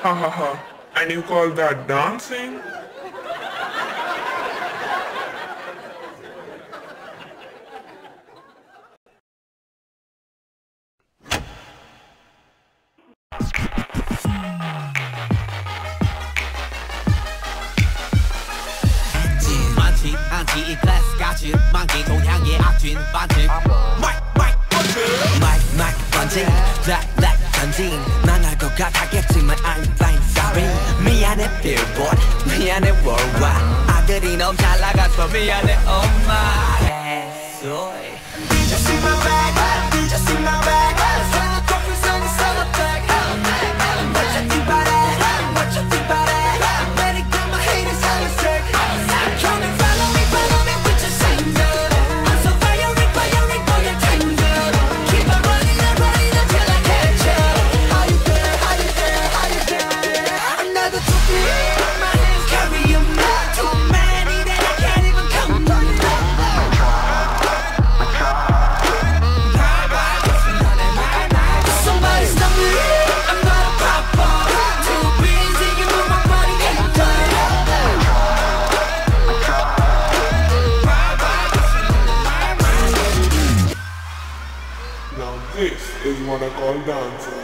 Ha ha ha. And you call that dancing? 많지 않지 이 클래스 같이 많기 동향의 악진 반칙 마이크 번진 블랙 던진 망할 것 같았겠지만 I'm fine sorry 미안해 billboard 미안해 worldwide 아들이 너무 잘 나가서 미안해 엄마 soy Just in my bag just in my bag Send the trophies and the celebrate What you think about it what you think about it Let it go my haters on the sick Come and follow me with your singer I'm so firing for your tender Keep on running until I catch you How you there, how you there, how you there Another trophy in my hands carry them Too many that I can't even count Somebody stop me, I'm gonna pop off Too busy, you know my body ain't done Now this is what I call dancing.